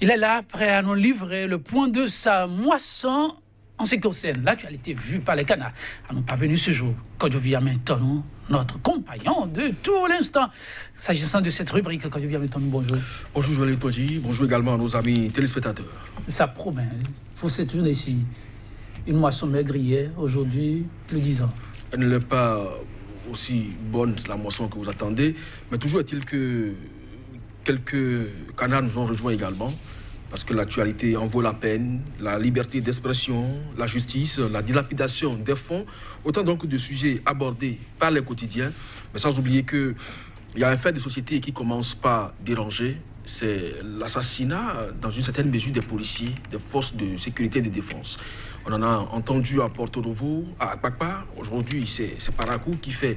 Il est là, prêt à nous livrer le point de sa moisson en ce qui concerne l'actualité vue par les canards. À nous parvenu ce jour, Kodjovi Amintonou, notre compagnon de tout l'instant. S'agissant de cette rubrique, Kodjovi Amintonou, bonjour. Bonjour Joël Toji, bonjour également à nos amis téléspectateurs. Ça promet, pour cette journée ici, une moisson maigre hier, aujourd'hui, plus 10 ans. Elle n'est pas aussi bonne la moisson que vous attendez, mais toujours est-il que quelques canards nous ont rejoints également, parce que l'actualité en vaut la peine, la liberté d'expression, la justice, la dilapidation des fonds, autant donc de sujets abordés par les quotidiens, mais sans oublier qu'il y a un fait de société qui commence par déranger, c'est l'assassinat dans une certaine mesure des policiers, des forces de sécurité et de défense. On en a entendu à Porto Novo, à Akpakpa. Aujourd'hui, c'est Parakou qui fait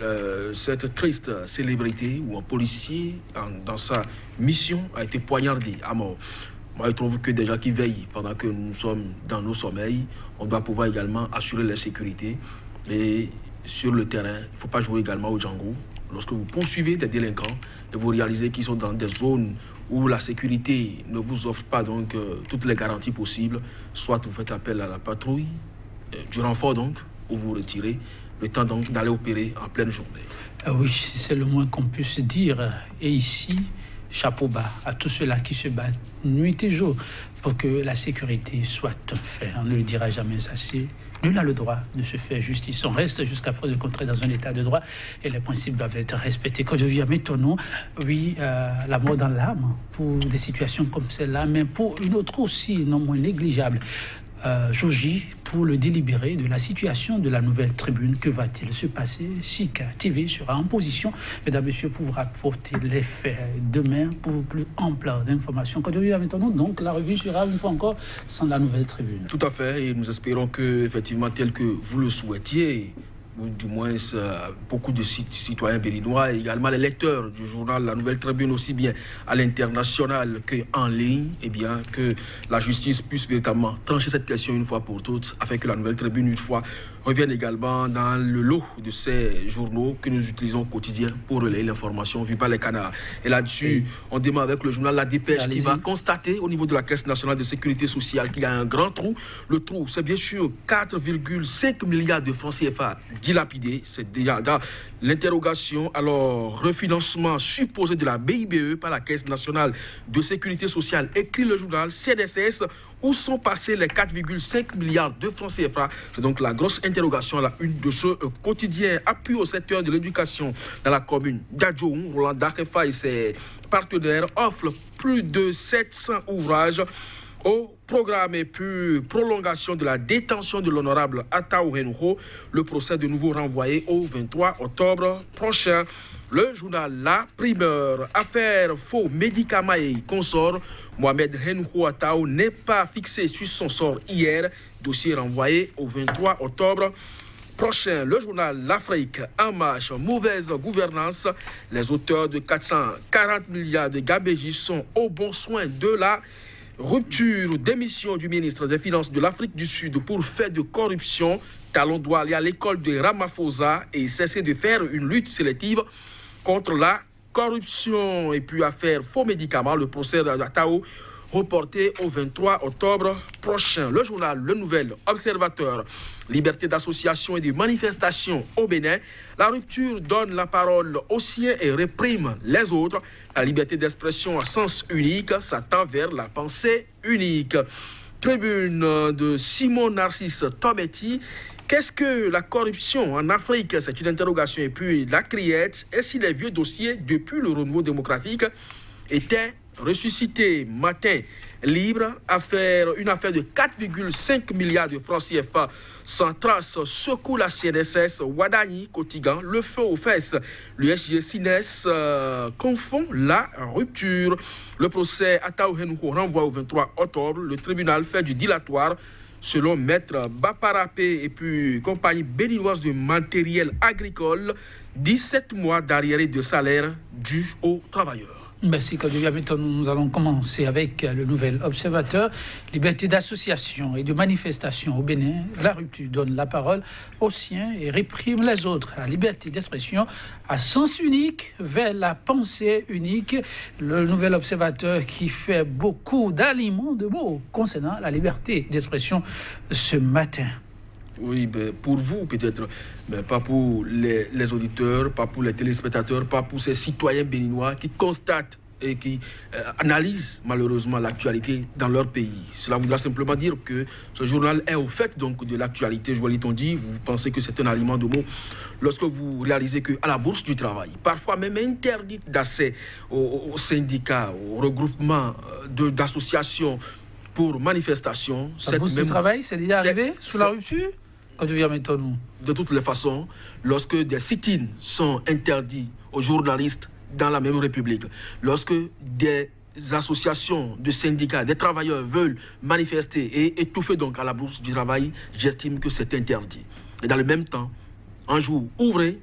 cette triste célébrité où un policier, dans sa mission, a été poignardé à mort. Moi, je trouve que des gens qui veillent pendant que nous sommes dans nos sommeils, on doit pouvoir également assurer la sécurité. Et sur le terrain, il ne faut pas jouer également au Django. Lorsque vous poursuivez des délinquants et vous réalisez qu'ils sont dans des zones où la sécurité ne vous offre pas donc toutes les garanties possibles, soit vous faites appel à la patrouille, du renfort donc, ou vous retirez, le temps donc d'aller opérer en pleine journée. Oui, c'est le moins qu'on puisse dire. Et ici, chapeau bas à tous ceux-là qui se battent nuit et jour pour que la sécurité soit un fait. On ne le dira jamais assez. Nul n'a le droit de se faire justice. On reste jusqu'à preuve de contraire dans un état de droit et les principes doivent être respectés. Quand je viens à Métonou, oui, la mort dans l'âme pour des situations comme celle-là, mais pour une autre aussi, non moins négligeable. Jour J, pour le délibéré de la situation de la nouvelle tribune. Que va-t-il se passer? Sika TV sera en position, mesdames et messieurs, pour vous rapporter les faits demain pour plus ample d'informations. Quand je viens maintenant, donc la revue sera une fois encore sans la nouvelle tribune. Tout à fait, et nous espérons que, effectivement, tel que vous le souhaitiez, ou du moins beaucoup de citoyens béninois et également les lecteurs du journal La Nouvelle Tribune, aussi bien à l'international qu'en ligne, et bien que la justice puisse véritablement trancher cette question une fois pour toutes, afin que La Nouvelle Tribune, une fois, revienne également dans le lot de ces journaux que nous utilisons au quotidien pour relayer l'information vue par les canards. Et là-dessus, on démarre avec le journal La Dépêche qui va constater au niveau de la Caisse nationale de sécurité sociale qu'il y a un grand trou. Le trou, c'est bien sûr 4,5 milliards de francs CFA dilapidés. C'est déjà dans l'interrogation. Alors, refinancement supposé de la BIBE par la Caisse nationale de sécurité sociale, écrit le journal CNSS. Où sont passés les 4,5 milliards de francs CFA? C'est donc la grosse interrogation à la une de ce quotidien. Appui au secteur de l'éducation dans la commune d'Adjoum. Roland Dakefa et ses partenaires offrent plus de 700 ouvrages au programme et puis prolongation de la détention de l'honorable Ataou Henouho. Le procès de nouveau renvoyé au 23 octobre prochain. Le journal La Primeur, affaire faux médicaments et consorts. Mohamed Henouho Ataou n'est pas fixé sur son sort hier. Dossier renvoyé au 23 octobre prochain. Le journal L'Afrique en marche, mauvaise gouvernance. Les auteurs de 440 milliards de gabégie sont au bon soin de la rupture d'émission du ministre des Finances de l'Afrique du Sud pour fait de corruption. Talon doit aller à l'école de Ramaphosa et cesser de faire une lutte sélective contre la corruption. Et puis affaire faux médicaments, le procès d'Ataou reporté au 23 octobre prochain. Le journal Le Nouvel Observateur, liberté d'association et de manifestation au Bénin. La rupture donne la parole aux siens et réprime les autres. La liberté d'expression à sens unique s'attend vers la pensée unique. Tribune de Simon Narcisse Tometti. Qu'est-ce que la corruption en Afrique? C'est une interrogation. Et puis la criette. Et si les vieux dossiers depuis le renouveau démocratique étaient ressuscités? Matin libre, une affaire de 4,5 milliards de francs CFA sans trace secoue la CNSS, Wadani, Kotigan, le feu aux fesses. Le SG Sines confond la rupture. Le procès Ataou Henouho renvoie au 23 octobre. Le tribunal fait du dilatoire. Selon Maître Baparapé et puis compagnie béninoise de matériel agricole, 17 mois d'arriérés de salaire dus aux travailleurs. Merci, Kadouvia Méthode. Nous allons commencer avec le nouvel observateur. Liberté d'association et de manifestation au Bénin. La rupture donne la parole aux siens et réprime les autres. La liberté d'expression à sens unique vers la pensée unique. Le nouvel observateur qui fait beaucoup d'aliments de mots concernant la liberté d'expression ce matin. Oui, pour vous peut-être, mais pas pour les auditeurs, pas pour les téléspectateurs, pas pour ces citoyens béninois qui constatent et qui analysent malheureusement l'actualité dans leur pays. Cela voudra simplement dire que ce journal est au fait donc de l'actualité. Je vous l'ai dit, vous pensez que c'est un aliment de mots. Lorsque vous réalisez qu'à la Bourse du Travail, parfois même interdite d'accès aux syndicats, aux regroupements d'associations pour manifestation. La Bourse du Travail, c'est déjà arrivé sous la rupture? De toutes les façons, lorsque des sit-ins sont interdits aux journalistes dans la même République, lorsque des associations de syndicats, des travailleurs veulent manifester et étouffer donc à la Bourse du Travail, j'estime que c'est interdit. Et dans le même temps, un jour ouvré,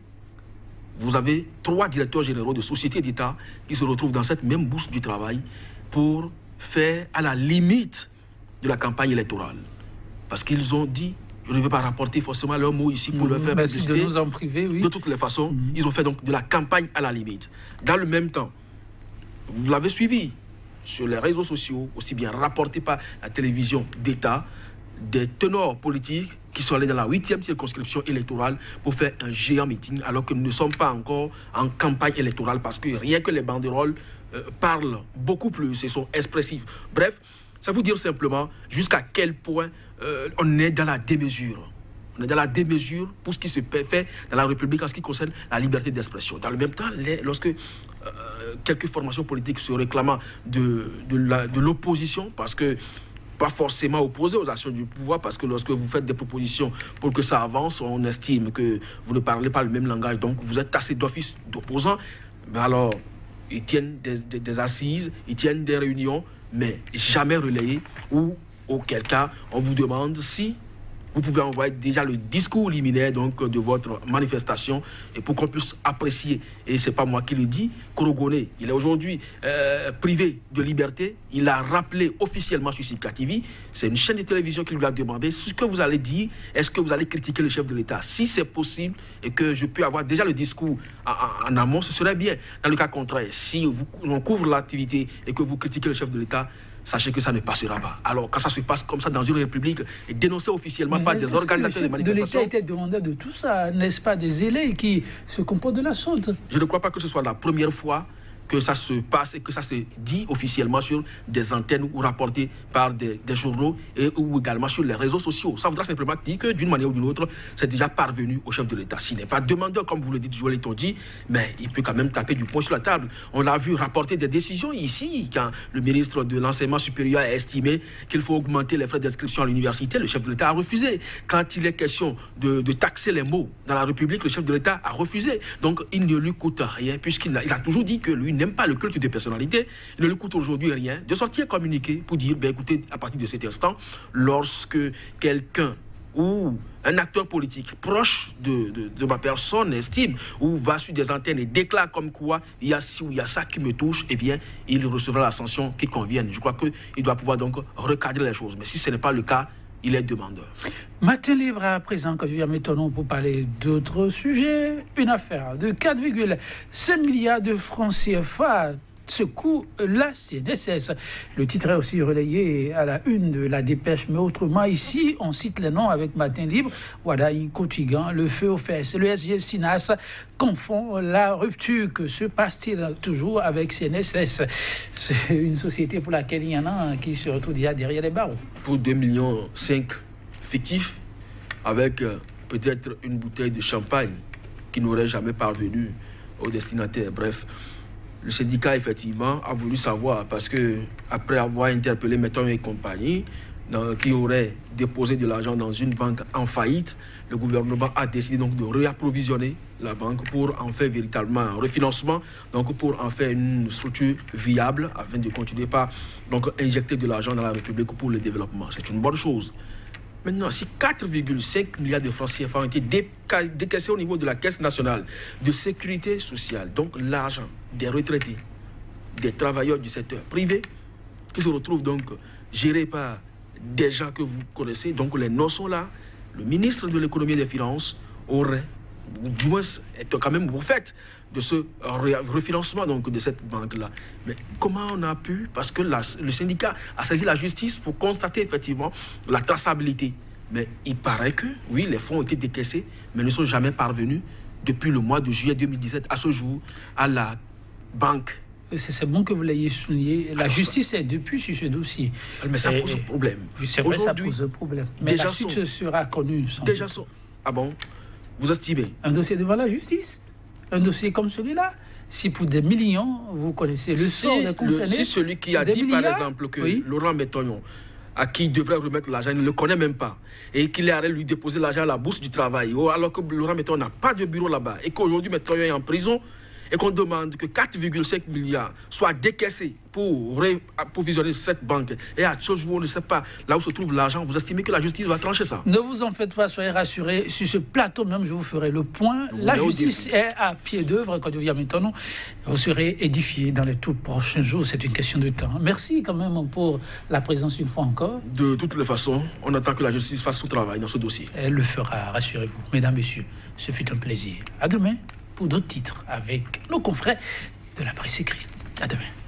vous avez 3 directeurs généraux de sociétés d'État qui se retrouvent dans cette même Bourse du Travail pour faire à la limite de la campagne électorale. Parce qu'ils ont dit, je ne veux pas rapporter forcément leurs mots ici pour leur faire publicité. De nous en priver, oui. De toutes les façons, ils ont fait donc de la campagne à la limite. Dans le même temps, vous l'avez suivi sur les réseaux sociaux, aussi bien rapporté par la télévision d'État, des tenors politiques qui sont allés dans la 8e circonscription électorale pour faire un géant meeting alors que nous ne sommes pas encore en campagne électorale parce que rien que les banderoles parlent beaucoup plus et sont expressifs. Bref, ça veut dire simplement jusqu'à quel point on est dans la démesure. On est dans la démesure pour ce qui se fait dans la République en ce qui concerne la liberté d'expression. Dans le même temps, lorsque quelques formations politiques se réclamant de l'opposition, parce que pas forcément opposées aux actions du pouvoir, parce que lorsque vous faites des propositions pour que ça avance, on estime que vous ne parlez pas le même langage, donc vous êtes tassé d'office d'opposants. Ben alors, ils tiennent des assises, ils tiennent des réunions, mais jamais relayées, ou auquel cas on vous demande si vous pouvez envoyer déjà le discours liminaire donc, de votre manifestation et pour qu'on puisse apprécier. Et ce n'est pas moi qui le dis, Korogoné, il est aujourd'hui privé de liberté. Il a rappelé officiellement sur Sika TV. C'est une chaîne de télévision qui lui a demandé ce que vous allez dire. Est-ce que vous allez critiquer le chef de l'État? Si c'est possible et que je peux avoir déjà le discours en amont, ce serait bien. Dans le cas contraire, si on couvre l'activité et que vous critiquez le chef de l'État, sachez que ça ne passera pas. Alors, quand ça se passe comme ça dans une république, et dénoncé officiellement par des organisateurs de manifestations... De l'État était demandeur de tout ça, n'est-ce pas, des zélés qui se comportent de la sorte? Je ne crois pas que ce soit la première fois que ça se passe et que ça se dit officiellement sur des antennes ou rapporté par des journaux ou également sur les réseaux sociaux. Ça voudra simplement dire que d'une manière ou d'une autre, c'est déjà parvenu au chef de l'État. S'il n'est pas demandeur, comme vous le dites, Joël Etondi, mais il peut quand même taper du poing sur la table. On l'a vu rapporter des décisions ici, quand le ministre de l'Enseignement supérieur a estimé qu'il faut augmenter les frais d'inscription à l'université, le chef de l'État a refusé. Quand il est question de taxer les mots dans la République, le chef de l'État a refusé. Donc il ne lui coûte rien, puisqu'il a toujours dit que lui n'aime pas le culte de personnalité, il ne lui coûte aujourd'hui rien de sortir communiqué pour dire, ben écoutez, à partir de cet instant, lorsque quelqu'un ou un acteur politique proche de ma personne estime ou va sur des antennes et déclare comme quoi il y a ci ou il y a ça qui me touche, eh bien, il recevra la sanction qui convienne. Je crois qu'il doit pouvoir donc recadrer les choses. Mais si ce n'est pas le cas, il est demandeur. Matin libre à présent, quand je viens m'étonnant pour parler d'autres sujets. Une affaire de 4,5 milliards de francs CFA secoue la CNSS. Le titre est aussi relayé à la une de la dépêche, mais autrement, ici, on cite les noms avec Matin libre. Wadaï, Kotigan, le feu aux fesses. Le SG Sinas confond la rupture. Que se passe-t-il toujours avec CNSS? C'est une société pour laquelle il y en a qui se retrouve déjà derrière les barreaux. Pour 2,5 millions fictifs, avec peut-être une bouteille de champagne qui n'aurait jamais parvenu au destinataire. Bref, le syndicat, effectivement, a voulu savoir, parce que après avoir interpellé Mettons et compagnie, qui aurait déposé de l'argent dans une banque en faillite, le gouvernement a décidé donc de réapprovisionner la banque pour en faire véritablement un refinancement, donc pour en faire une structure viable, afin de continuer par donc injecter de l'argent dans la République pour le développement. C'est une bonne chose. Maintenant, si 4,5 milliards de francs CFA ont été décaissés au niveau de la Caisse nationale de sécurité sociale, donc l'argent des retraités, des travailleurs du secteur privé qui se retrouvent donc gérés par des gens que vous connaissez. Donc les noms sont là. Le ministre de l'économie et des finances aurait, du moins, est quand même au fait de ce refinancement donc, de cette banque-là. Mais comment on a pu, parce que le syndicat a saisi la justice pour constater effectivement la traçabilité. Mais il paraît que, oui, les fonds ont été décaissés, mais ne sont jamais parvenus depuis le mois de juillet 2017 à ce jour à la banque. C'est bon que vous l'ayez souligné. La justice est depuis sur ce dossier. Mais ça pose un problème. C'est vrai, ça pose un problème. Mais la suite sera connue. Ah bon? Vous estimez? Un dossier devant la justice. Un dossier comme celui-là. Si pour des millions, vous connaissez le sort des concernés. Si celui qui a dit, par exemple, que Laurent Métonyon, à qui il devrait remettre l'argent, il ne le connaît même pas, et qu'il est allé lui déposer l'argent à la bourse du travail, alors que Laurent Métonyon n'a pas de bureau là-bas, et qu'aujourd'hui Métonyon est en prison, et qu'on demande que 4,5 milliards soient décaissés pour approvisionner cette banque. Et à ce jour, on ne sait pas là où se trouve l'argent. Vous estimez que la justice va trancher ça? Ne vous en faites pas, soyez rassurés. Sur ce plateau même, je vous ferai le point. La justice est à pied d'œuvre. Quand vous maintenant, vous serez édifiés dans les tout prochains jours. C'est une question de temps. Merci quand même pour la présence une fois encore. De toutes les façons, on attend que la justice fasse son travail dans ce dossier. Elle le fera, rassurez-vous. Mesdames, Messieurs, ce fut un plaisir. À demain pour d'autres titres avec nos confrères de la presse écrite. À demain.